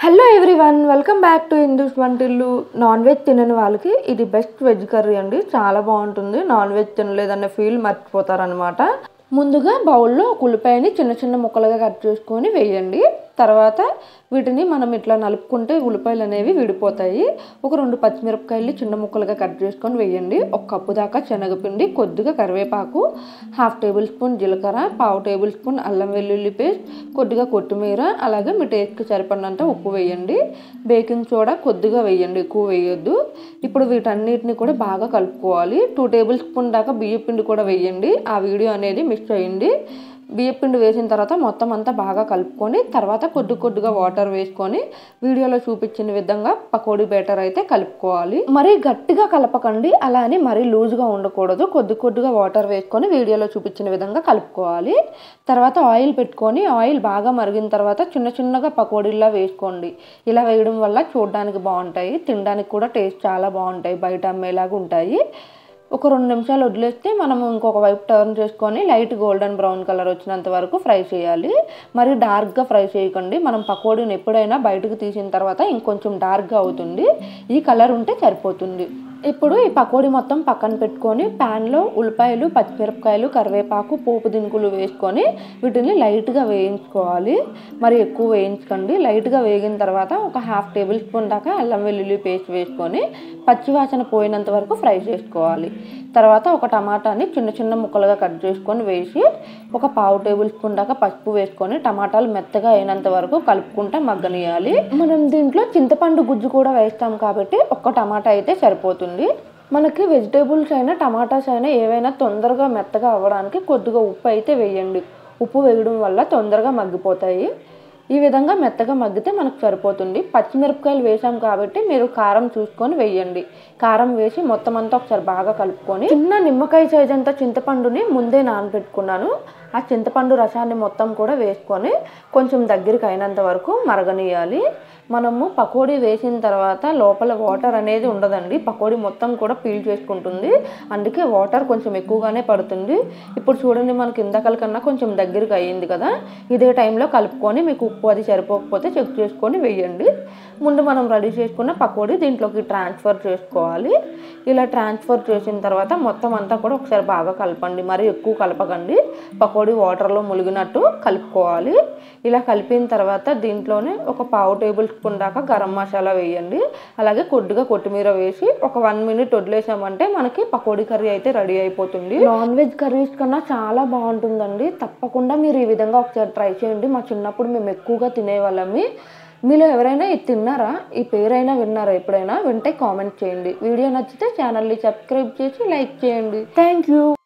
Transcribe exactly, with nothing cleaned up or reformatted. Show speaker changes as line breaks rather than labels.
Hello everyone, welcome back to Hindu's వంటిల్లు. Non veg తినని వాళ్ళకి ఇది బెస్ట్ వెజ్ కర్రీ అండి. చాలా బాగుంటుంది. నాన్ వెజ్ తినలేదన్న ఫీల్ మర్చిపోతారనమాట. ముందుగా బౌల్లో ఉల్లిపాయని చిన్న చిన్న ముక్కలుగా కట్ చేసుకొని వేయండి. తర్వాత వీటిని మనం ఇట్లా నలుపుకుంటే ఉల్లిపాయలు అనేవి విడిపోతాయి. ఒక రెండు పచ్చిమిరపకాయలు చిన్న ముక్కలుగా కట్ చేసుకొని వేయండి. ఒక కప్పు దాకా శనగపిండి, కొద్దిగా కరివేపాకు, హాఫ్ టేబుల్ స్పూన్ జీలకర్ర, పావు టేబుల్ స్పూన్ అల్లం వెల్లుల్లి పేస్ట్, కొద్దిగా కొత్తిమీర, అలాగే మీ టేస్ట్కి సరిపడినంత ఉప్పు వేయండి. బేకింగ్ సోడా కొద్దిగా వేయండి, ఎక్కువ వేయొద్దు. ఇప్పుడు వీటన్నిటిని కూడా బాగా కలుపుకోవాలి. టూ టేబుల్ స్పూన్ దాకా బియ్య పిండి కూడా వేయండి. ఆ వీడియో అనేది మిక్స్ చేయండి. బియ్యపిండి వేసిన తర్వాత మొత్తం అంతా బాగా కలుపుకొని తర్వాత కొద్ది కొద్దిగా వాటర్ వేసుకొని వీడియోలో చూపించిన విధంగా పకోడీ బ్యాటర్ అయితే కలుపుకోవాలి. మరీ గట్టిగా కలపకండి, అలా అని మరీ లూజ్గా ఉండకూడదు. కొద్ది కొద్దిగా వాటర్ వేసుకొని వీడియోలో చూపించిన విధంగా కలుపుకోవాలి. తర్వాత ఆయిల్ పెట్టుకొని ఆయిల్ బాగా మరిగిన తర్వాత చిన్న చిన్నగా పకోడీలా వేసుకోండి. ఇలా వేయడం వల్ల చూడడానికి బాగుంటాయి, తినడానికి కూడా టేస్ట్ చాలా బాగుంటాయి, బయట అమ్మేలాగా ఉంటాయి. ఒక రెండు నిమిషాలు వదిలేస్తే మనం ఇంకొక వైపు టర్న్ చేసుకొని లైట్ గోల్డెన్ బ్రౌన్ కలర్ వచ్చినంత వరకు ఫ్రై చేయాలి. మరి డార్క్గా ఫ్రై చేయకండి. మనం పకోడీని ఎప్పుడైనా బయటకు తీసిన తర్వాత ఇంకొంచెం డార్క్గా అవుతుంది. ఈ కలర్ ఉంటే సరిపోతుంది. ఇప్పుడు ఈ పకోడీ మొత్తం పక్కన పెట్టుకొని ప్యాన్లో ఉల్లిపాయలు, పచ్చిమిరపకాయలు, కరివేపాకు, పోపు దినుకులు వేసుకొని వీటిని లైట్గా వేయించుకోవాలి. మరి ఎక్కువ వేయించకండి. లైట్గా వేగిన తర్వాత ఒక హాఫ్ టేబుల్ స్పూన్ దాకా అల్లం వెల్లుల్లి పేస్ట్ వేసుకొని పచ్చివాసన పోయినంత వరకు ఫ్రై చేసుకోవాలి. తర్వాత ఒక టమాటాని చిన్న చిన్న ముక్కలుగా కట్ చేసుకొని వేసి ఒక పావు టేబుల్ స్పూన్ దాకా పసుపు వేసుకొని టమాటాలు మెత్తగా అయినంత వరకు కలుపుకుంటా మగ్గనియాలి. మనం దీంట్లో చింతపండు గుజ్జు కూడా వేస్తాం కాబట్టి ఒక్క టమాటా అయితే సరిపోతుంది. మనకి వెజిటేబుల్స్ అయినా టమాటాస్ అయినా ఏవైనా తొందరగా మెత్తగా అవ్వడానికి కొద్దిగా ఉప్పు అయితే వేయండి. ఉప్పు వేయడం వల్ల తొందరగా మగ్గిపోతాయి. ఈ విధంగా మెత్తగా మగ్గితే మనకు సరిపోతుంది. పచ్చిమిరపకాయలు వేసాం కాబట్టి మీరు కారం చూసుకొని వేయండి. కారం వేసి మొత్తం అంతా ఒకసారి బాగా కలుపుకొని చిన్న నిమ్మకాయ సైజ్ అంతా చింతపండుని ముందే నానబెట్టుకున్నాను. ఆ చింతపండు రసాన్ని మొత్తం కూడా వేసుకొని కొంచెం దగ్గరికి అయినంత వరకు మరగనియాలి. మనము పకోడీ వేసిన తర్వాత లోపల వాటర్ అనేది ఉండదండి. పకోడీ మొత్తం కూడా పీల్ చేసుకుంటుంది, అందుకే వాటర్ కొంచెం ఎక్కువగానే పడుతుంది. ఇప్పుడు చూడండి, మనకి ఇందాకల కన్నా కొంచెం దగ్గరికి అయ్యింది కదా. ఇదే టైంలో కలుపుకొని మీకు ఉప్పు అది సరిపోకపోతే చెక్ చేసుకొని వేయండి. ముందు మనం రెడీ చేసుకున్న పకోడీ దీంట్లోకి ట్రాన్స్ఫర్ చేసుకోవాలి. ఇలా ట్రాన్స్ఫర్ చేసిన తర్వాత మొత్తం అంతా కూడా ఒకసారి బాగా కలపండి. మరి ఎక్కువ కలపకండి, పకోడీ వాటర్లో ములిగినట్టు కలుపుకోవాలి. ఇలా కలిపిన తర్వాత దీంట్లోనే ఒక పావు టేబుల్ స్పూన్ దాకా గరం మసాలా వేయండి. అలాగే కొద్దిగా కొత్తిమీర వేసి ఒక వన్ మినిట్ వదిలేసామంటే మనకి పకోడీ కర్రీ అయితే రెడీ అయిపోతుంది. నాన్ వెజ్ కర్రీస్ కన్నా చాలా బాగుంటుందండి. తప్పకుండా మీరు ఈ విధంగా ఒకసారి ట్రై చేయండి. మా చిన్నప్పుడు మేము ఎక్కువగా తినేవాళ్ళమి. మీలో ఎవరైనా ఇది తిన్నారా? ఈ పేరైనా విన్నారా? ఎప్పుడైనా వింటే కామెంట్ చేయండి. వీడియో నచ్చితే ఛానల్ని సబ్స్క్రైబ్ చేసి లైక్ చేయండి. Thank you.